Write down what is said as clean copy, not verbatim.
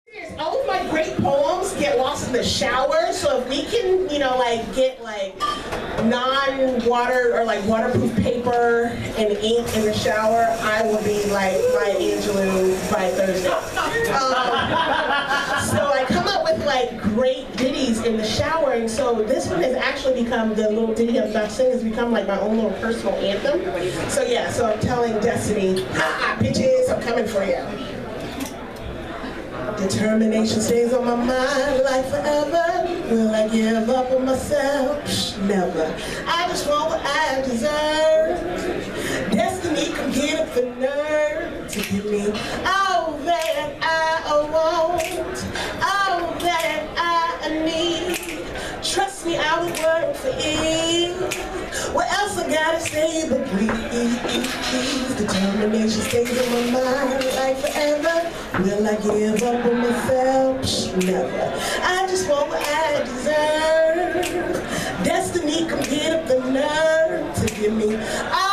All of my great poems get lost in the shower, so if we can, you know, like get like non-water or like waterproof paper and ink in the shower, I will be like Maya Angelou by Thursday. So I come up with like great ditties in the shower, and so this one has actually become, the little ditty I'm about to sing has become like my own little personal anthem. So yeah, so I'm telling Destiny, ha bitches, I'm coming for you. Determination stays on my mind like forever. Will I give up on myself? Never. I just want what I deserve. Destiny can get up the nerve to give me all that I want, all that I need. Trust me, I will work for you. What else I gotta say but please? Determination stays on my mind like forever. Will I give up on myself? Never. I just want what I deserve. Destiny come get up the nerve to give me